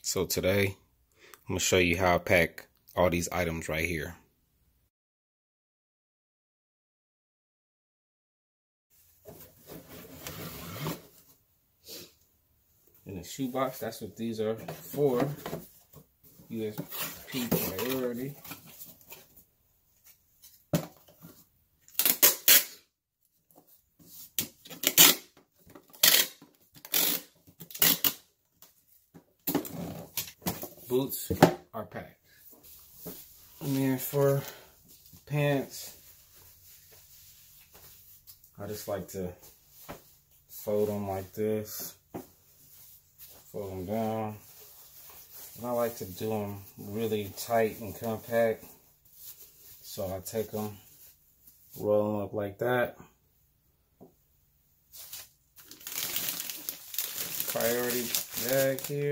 So today, I'm going to show you how I pack all these items right here. In the shoebox, that's what these are for. USP priority. Boots are packed. And then for pants, I just like to fold them like this. Fold them down. And I like to do them really tight and compact. So I take them, roll them up like that. Priority bag here.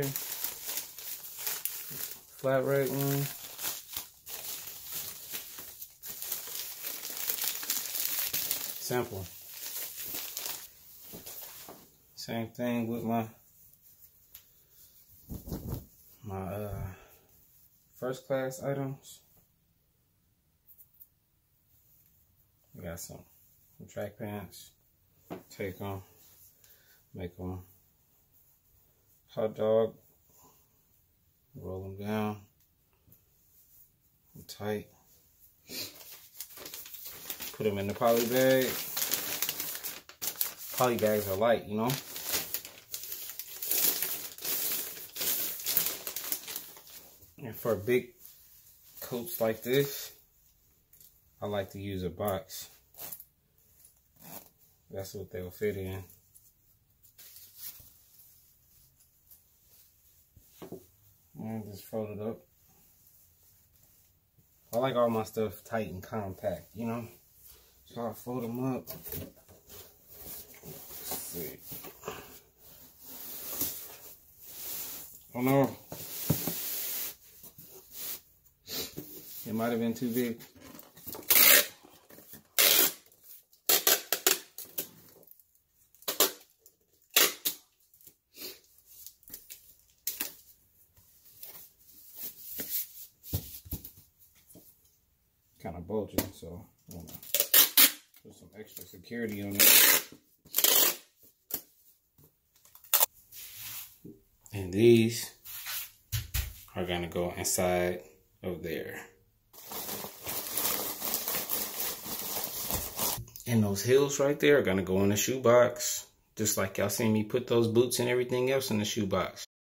Flat rate one. Simple. Same thing with my first class items. We got some track pants. Take them, make them hot dog. Roll them down, tight. Put them in the poly bag. Poly bags are light, you know. And for big coats like this, I like to use a box. That's what they'll fit in. And just fold it up. I like all my stuff tight and compact, you know? So I fold them up. Let's see. Oh no. It might have been too big. Kind of bulging, so I'm gonna put some extra security on it. And these are gonna go inside of there. And those heels right there are gonna go in the shoebox, just like y'all seen me put those boots and everything else in the shoebox.